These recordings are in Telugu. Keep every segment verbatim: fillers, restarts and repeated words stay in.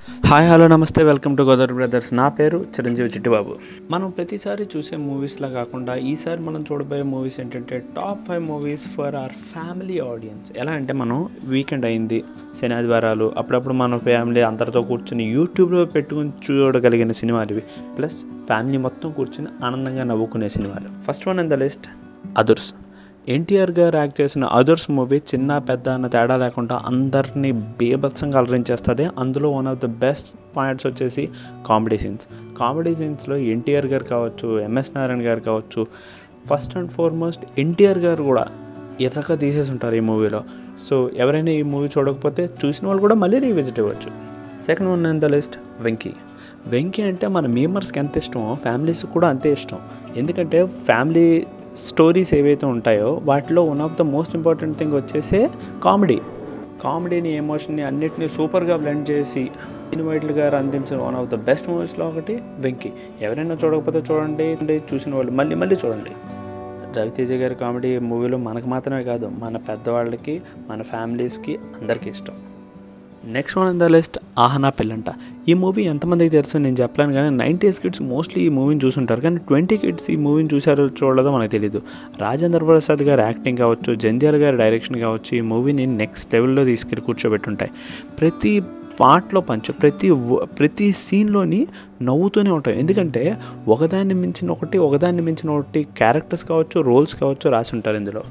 Hi hello namaste welcome to Godavari brothers. నా పేరు చిరంజీవి చిట్టిబాబు. మనం ప్రతిసారి చూసే మూవీస్లా కాకుండా ఈసారి మనం చూడబోయే మూవీస్ ఏంటంటే top five movies for our family audience. ఎలా అంటే మనం వీకెండ్ అయింది, శని ఆదివారాలు, అప్పుడప్పుడు మన ఫ్యామిలీ అందరితో కూర్చుని యూట్యూబ్లో పెట్టుకుని చూడగలిగిన సినిమాలు ఇవి. ప్లస్ ఫ్యామిలీ మొత్తం కూర్చుని ఆనందంగా నవ్వుకునే సినిమాలు. First one in the list Adhurs. NTR గారు యాక్ట్ చేసిన అదుర్స్ మూవీ చిన్న పెద్ద అన్న తేడా లేకుండా అందరినీ బీభత్సంగా అలరించేస్తుంది. అందులో one of the best points వచ్చేసి కామెడీ సీన్స్. కామెడీ సీన్స్లో ఎన్టీఆర్ గారు కావచ్చు, ఎంఎస్ నారాయణ గారు కావచ్చు, ఫస్ట్ అండ్ ఫార్మోస్ట్ ఎన్టీఆర్ గారు కూడా ఎర్రగా తీసేసి ఉంటారు ఈ మూవీలో. సో ఎవరైనా ఈ మూవీ చూడకపోతే చూసిన వాళ్ళు కూడా మళ్ళీ రీవిజిట్ అవ్వచ్చు. Second one in the list Venky. Venky అంటే మన మీమర్స్కి ఎంత ఇష్టమో ఫ్యామిలీస్కి కూడా అంతే ఇష్టం. ఎందుకంటే ఫ్యామిలీ స్టోరీస్ ఏవైతే ఉంటాయో వాటిలో one of the most important thing వచ్చేసి కామెడీ. కామెడీని, ఎమోషన్ని అన్నిటిని సూపర్గా బ్లెండ్ చేసి వైట్ల గారు అందించిన వన్ ఆఫ్ ద బెస్ట్ మూవీస్లో ఒకటి వెంకీ. ఎవరైనా చూడకపోతే చూడండి, చూసిన వాళ్ళు మళ్ళీ మళ్ళీ చూడండి. రవితేజ గారి కామెడీ మూవీలో మనకు మాత్రమే కాదు, మన పెద్దవాళ్ళకి, మన ఫ్యామిలీస్కి అందరికీ ఇష్టం. Next one in the list Ahana Pellanta. ఈ మూవీ ఎంతమందికి తెలుసు నేను చెప్పలేను, కానీ నైంటీస్ కిడ్స్ మోస్ట్లీ ఈ మూవీని చూసుంటారు, కానీ ట్వంటీ కిడ్స్ ఈ మూవీని చూసారో చూడలేదో మనకు తెలియదు. రాజేంద్ర ప్రసాద్ గారి యాక్టింగ్ కావచ్చు, జంధ్యాల గారి డైరెక్షన్ కావచ్చు, ఈ మూవీని నెక్స్ట్ లెవెల్లో తీసుకెళ్ళి కూర్చోబెట్టుంటాయి. ప్రతి పార్ట్లో పంచు, ప్రతి ప్రతి సీన్లోని నవ్వుతూనే ఉంటాయి. ఎందుకంటే ఒకదాన్ని మించిన ఒకటి ఒకదాన్ని మించిన ఒకటి క్యారెక్టర్స్ కావచ్చు, రోల్స్ కావచ్చు రాసి ఉంటారు ఇందులో.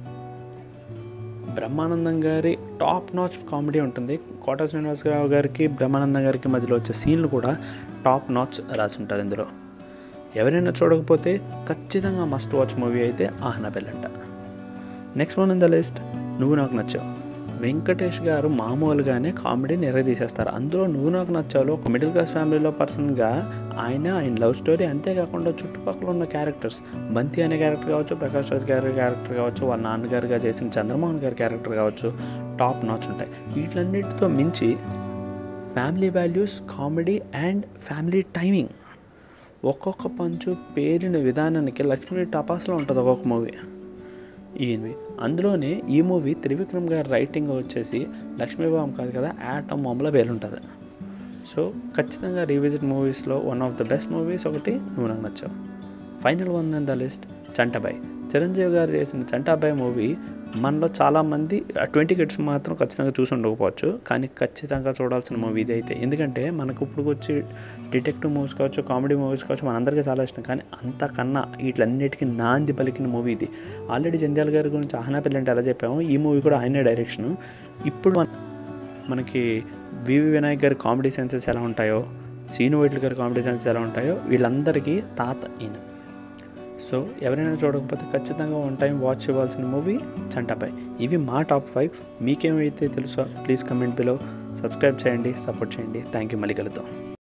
బ్రహ్మానందం గారి టాప్ నాచ్ కామెడీ ఉంటుంది. కోట శ్రీనివాసరావు గారికి, బ్రహ్మానందం గారికి మధ్యలో వచ్చే సీన్లు కూడా టాప్ నాచ్ రాసి ఉంటారు ఇందులో. ఎవరైనా చూడకపోతే ఖచ్చితంగా మస్ట్ వాచ్ మూవీ అయితే Ahana Pellanta. Next one in the list Nuvvu Naaku నచ్చావు. వెంకటేష్ గారు మామూలుగానే కామెడీని ఎరగదీసేస్తారు. అందులో నువ్వు నాకు నచ్చాలో ఒక మిడిల్ క్లాస్ ఫ్యామిలీలో పర్సన్గా ఆయన ఆయన లవ్ స్టోరీ, అంతేకాకుండా చుట్టుపక్కల ఉన్న క్యారెక్టర్స్, బంతి అనే క్యారెక్టర్ కావచ్చు, ప్రకాష్ రాజ్ గారి క్యారెక్టర్ కావచ్చు, వాళ్ళ నాన్నగారుగా చేసిన చంద్రమోహన్ గారి క్యారెక్టర్ కావచ్చు, టాప్ నాచ్ ఉంటాయి. వీటన్నిటితో మించి family values, comedy and family timing. ఒక్కొక్క పంచు పేరిన విధానానికి లక్ష్మీ టపాస్లో ఉంటుంది ఒక్కొక్క మూవీ ఈయనవి. అందులోనే ఈ మూవీ త్రివిక్రమ్ గారి రైటింగ్ వచ్చేసి లక్ష్మీబాబు కాదు కదా, యాటమ్ మామూలు పేరుంటుంది. సో ఖచ్చితంగా రీవిజిట్ మూవీస్లో one of the best movies ఒకటి Nuvvu Naaku Nachav. Final one in the list Chantabbai. Chiranjeevi గారు చేసిన చంటాబాయ్ మూవీ మనలో చాలామంది ట్వంటీ కిడ్స్ మాత్రం ఖచ్చితంగా చూసి ఉండకపోవచ్చు, కానీ ఖచ్చితంగా చూడాల్సిన మూవీ ఇది అయితే. ఎందుకంటే మనకు ఇప్పుడు వచ్చి డిటెక్టివ్ మూవీస్ కావచ్చు, కామెడీ మూవీస్ కావచ్చు, మనందరికీ చాలా ఇష్టం, కానీ అంతకన్నా వీటిలన్నిటికీ నాంది పలికిన మూవీ ఇది. ఆల్రెడీ జంధ్యాల గారి గురించి ఆహనా పెళ్ళంటే ఎలా చెప్పాము, ఈ మూవీ కూడా ఆయనే డైరెక్షను. ఇప్పుడు మనకి వివి వినాయక్ గారి కామెడీ సెన్సెస్ ఎలా ఉంటాయో, సీను వైట్ల గారి కామెడీ సెన్సెస్ ఎలా ఉంటాయో, వీళ్ళందరికీ తాత ఈయన. సో ఎవరైనా చూడకపోతే ఖచ్చితంగా వన్ టైం వాచ్ ఇవ్వాల్సిన మూవీ చంటాబాయ్. ఇవి మా టాప్ ఫైవ్. మీకేమైతే తెలుసో ప్లీజ్ కమెంట్ బిలో, సబ్స్క్రైబ్ చేయండి, సపోర్ట్ చేయండి. Thank you. మళ్ళీ కలుద్దాం.